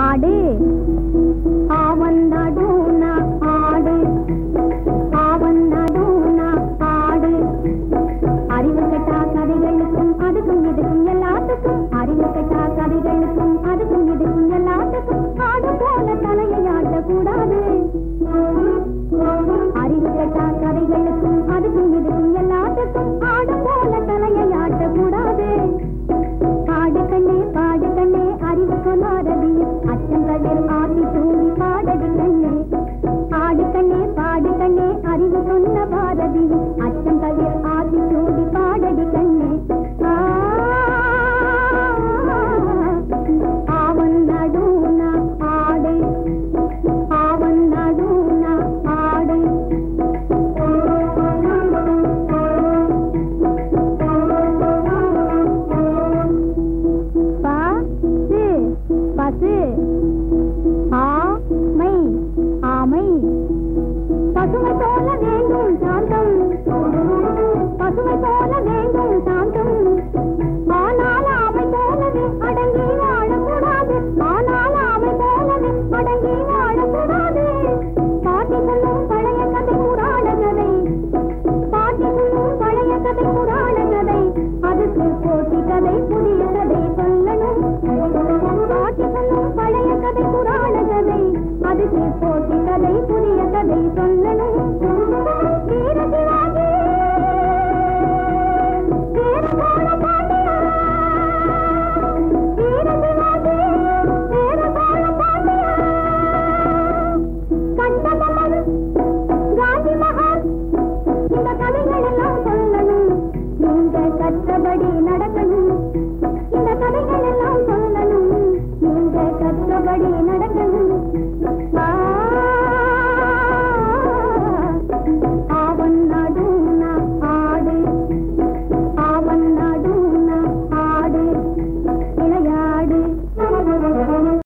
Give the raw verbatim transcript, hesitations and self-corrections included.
ஆடு ஆவன் நடுனா ஆடு ஆவன் நடுனா ஆடு அறிவு கெட்டா கதைகளுக்கும் அதுக்கும் இதுக்கும் எல்லாத்துக்கும் அறிவு கெட்டா கதைகளுக்கும் அதுக்கும் இதுக்கும் எல்லாத்துக்கும் ஆடு போல தலையை ஆட்டக்கூடாது அறிவு கெட்டா கதைகளுக்கும் அதுக்கும் இதுக்கும் எல்லாத்துக்கும் ஆடு போல தலையை ஆட்டக்கூடாது பாடு கண்ணே பாடு கண்ணே அறிவு சொன்னாரதி அச்சம் கதிர் ஆட்டி தூவி பாடடி கண்ணே ஆடு கண்ணே பாடு கண்ணே அறிவு சொன்ன பாரதி அச்சம் கதிர் ஆட்டி தூவி பாடடி கண்ணே ஆவன் நடுனா ஆடு ஆவன் நடுனா ஆடு பசு ஆமை ஆமை பசுமை போல வேண்டும் சாந்தம் பசுமை போல வேண்டும் சாந்தம் ஆனால் ஆமை போலவே அடங்கி வாழக்கூடாது ஆனால் ஆமை போலவே அடங்கி வாழக்கூடாது பாட்டி சொல்லும் பழைய கதை புராண கதை பாட்டி சொல்லும் பழைய கதை புராண கதை அதுக்கு போட்டி கதை புதிய கதை சொல்லணும் பாட்டி சொல்லும் பழைய கதை புராண கதை அதுக்கு போட்டி கதை புதிய கதை சொல்லணும் வீர சிவாஜி வீர சோழ பாண்டியா வீர சிவாஜி வீர சோழ பாண்டியா கண்டபொம்மன் காந்தி மகான் இந்த கதைகள் எல்லாம் சொல்லணும் நீங்க கற்றபடி நடக்கணும் இந்த கதைகள் எல்லாம் சொல்லணும் நீங்க கற்றபடி நடக்கணும்